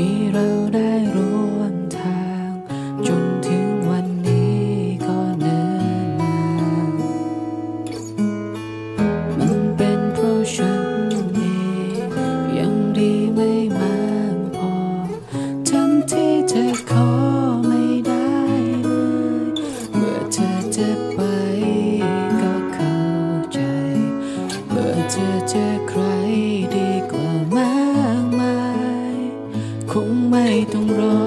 ที่เราได้ร่วมทางจนถึงวันนี้ก็เนิ่นนานมันเป็นเพราะฉันเองยังดีไม่มากพอทั้งที่เธอขอไม่ได้เลยเมื่อเธอจะไปก็เข้าใจเมื่อเธอเจอใครดีกว่ามากมายคงไม่ต้องรอ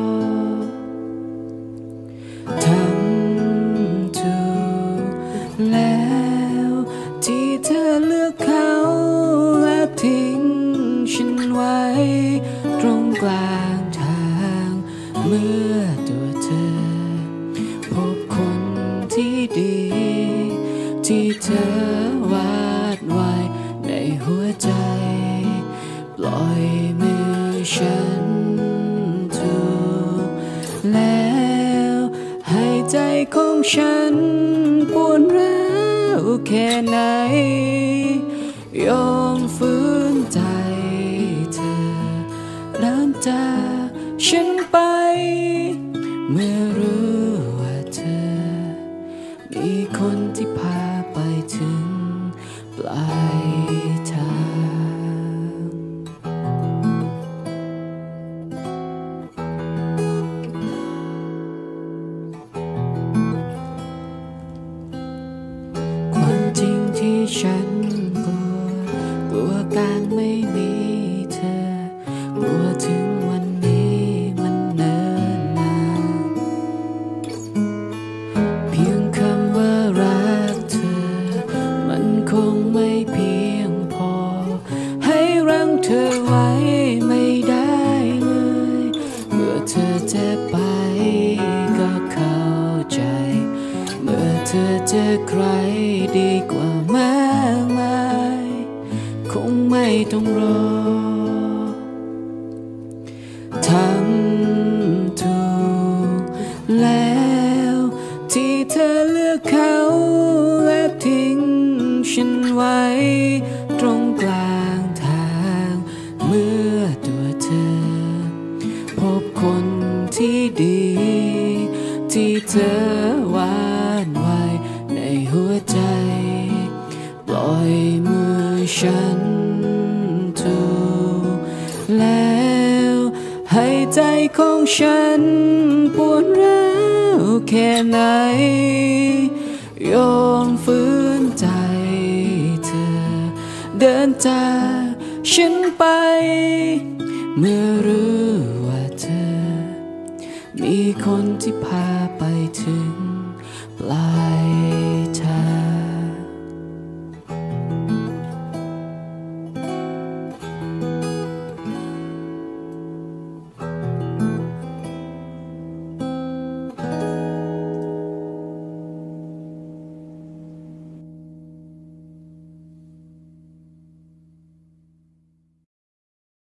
ทำถูกแล้วที่เธอเลือกเขาและทิ้งฉันไว้ตรงกลางทางเมื่อตัวเธอพบคนที่ดีที่เธอวาดไว้ในหัวใจปล่อยมือฉันถูกแล้วให้ใจของฉันปวดร้าวแค่ไหนยอมฝืนใจเธอเดินจากฉันไปเมื่อรู้ว่าเธอมีคนที่พาไปถึงปลายทางความจริงที่ฉันกลัวการไม่มีเธอกลัวถึงวันนี้มันเนิ่นนานเพียงคำว่ารักเธอมันคงไม่เพียงพอให้รั้งเธอไว้ไม่ได้เลยเมื่อเธอจะไปก็เข้าใจเมื่อเธอเจอใครดีกว่ามากมายคงไม่ต้องรอทำถูกแล้วที่เธอเลือกเขาและทิ้งฉันไว้ตรงกลางทางเมื่อตัวเธอพบคนที่ดีที่เธอวาดไว้ในหัวใจปล่อยมือฉันถูกแล้วให้ใจของฉันปวดร้าวแค่ไหนยอมฝืนใจเธอเดินจากฉันไปเมื่อรู้ว่าเธอมีคนที่พาไปถึงปลาย